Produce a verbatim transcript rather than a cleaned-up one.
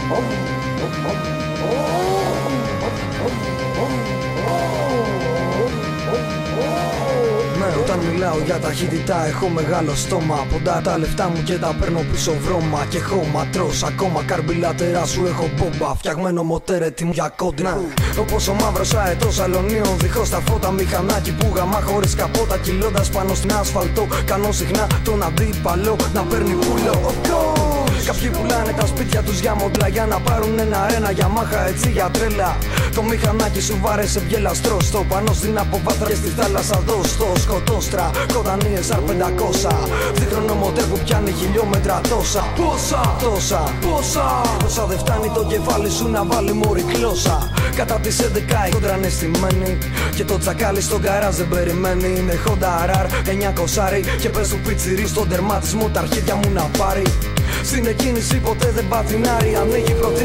Όταν μιλάω για ταχύτητα έχω μεγάλο στόμα. Ποντά τα λεφτά μου και τα παίρνω πίσω βρώμα. Και χώμα τρως ακόμα καρμπιλάτερά σου έχω μπόμπα. Φτιαγμένο μοτέρ έτοιμο για κόντρα. Όπως ο μαύρος αετός αλωνίων δίχως τα φώτα. Μηχανάκι που γαμά χωρίς καπότα. Κυλώντας πάνω στην ασφαλτό. Κάνω συχνά τον αντίπαλο να παίρνει πουλό. Κάποιοι πουλάνε τα σπίτια τους για μοντλα για να πάρουν ένα-ένα για μάχα έτσι για τρέλα. Το μηχανάκι σου βάρεσε βιελαστρό στο πάνω στην αποβάθρα και στη θάλασσα δώστο. Σκοτώστρα, κοντανίες αρ πεντακόσια. Δίχρονο μοντέρ που πιάνει χιλιόμετρα τόσα. Πόσα, τόσα, πόσα. Πόσα δεν φτάνει το κεφάλι σου να βάλει μωρή γλώσσα. Κατά τις έντεκα η κόντρα είναι στημένη. Και το τσακάλι στον καράζ δεν περιμένει. Είναι Honda αρ αρ εννιακόσια και πες του πιτσιρί στον τερματισμό τα αρχίδια μου να πάρει. Στην εκκίνηση ποτέ δεν πατινάρει. Ανοίγει πρώτη